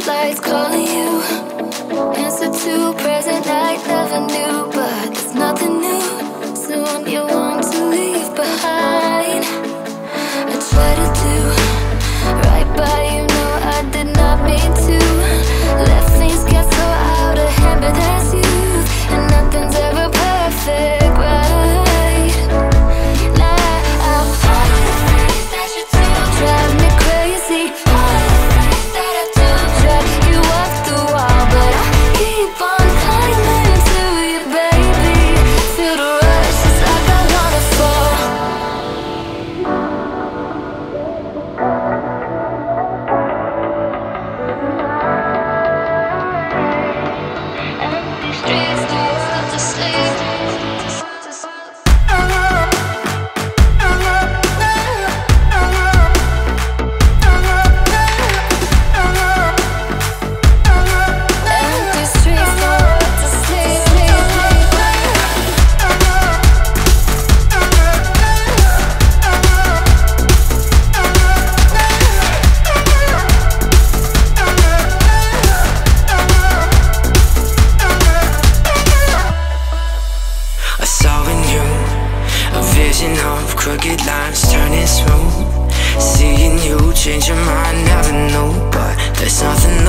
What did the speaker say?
lights calling you. Answer to present night, never knew, but there's nothing new. Soon you want to leave behind. I try to do right by you, no, I did not mean to. Let things get so out of hand, but that's youth, and nothing's ever perfect, right? Nah, I'm afraid that you do drive me crazy. Afraid that I do drag you up the wall, but I keep on climbing to you, baby. Feel the rush, it's like I wanna fall. Empty streets, no one to sleep. Empty streets, no one to sleep. I saw in you a vision of crooked lines turning smooth. Seeing you change your mind, never knew, but there's nothing